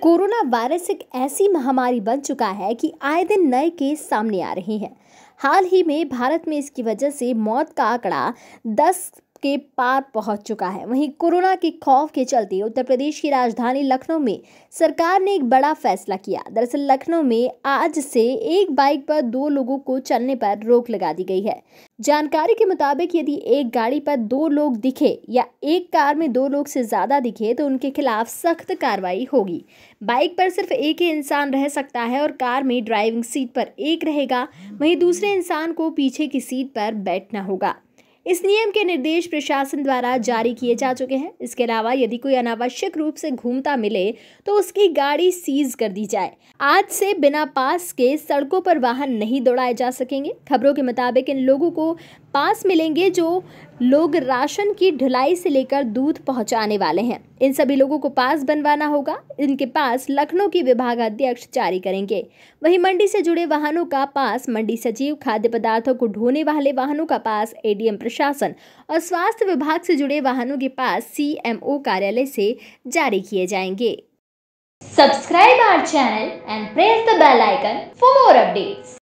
Corona virus एक ऐसी महामारी बन चुका है कि आए दिन नए केस सामने आ रहे हैं। हाल ही में भारत में इसकी वजह से मौत का आंकड़ा 10 के पार पहुंच चुका है। वहीं कोरोना के खौफ के चलते उत्तर प्रदेश की राजधानी लखनऊ में सरकार ने एक बड़ा फैसला किया। दरअसल लखनऊ में आज से एक बाइक पर 2 लोगों को चलने पर रोक लगा दी गई है। जानकारी के मुताबिक यदि एक गाड़ी पर 2 लोग दिखे या एक कार में 2 लोग से ज्यादा दिखे तो उनके खिलाफ सख्त कार्रवाई होगी। बाइक पर सिर्फ एक ही इंसान रह सकता है और कार में ड्राइविंग सीट पर एक रहेगा, वहीं दूसरे इंसान को पीछे की सीट पर बैठना होगा। इस नियम के निर्देश प्रशासन द्वारा जारी किए जा चुके हैं। इसके अलावा यदि कोई अनावश्यक रूप से घूमता मिले तो उसकी गाड़ी सीज कर दी जाए। आज से बिना पास के सड़कों पर वाहन नहीं दौड़ाए जा सकेंगे। खबरों के मुताबिक इन लोगों को पास मिलेंगे जो लोग राशन की ढुलाई से लेकर दूध पहुंचाने वाले हैं। इन सभी लोगों को पास बनवाना होगा। इनके पास लखनऊ के विभागाध्यक्ष जारी करेंगे। वहीं मंडी से जुड़े वाहनों का पास मंडी सचिव, खाद्य पदार्थों को ढोने वाले वाहनों का पास एडीएम प्रशासन और स्वास्थ्य विभाग से जुड़े वाहनों के पास सीएमओ कार्यालय से जारी किए जाएंगे। Subscribe our channel and press the bell icon for more updates.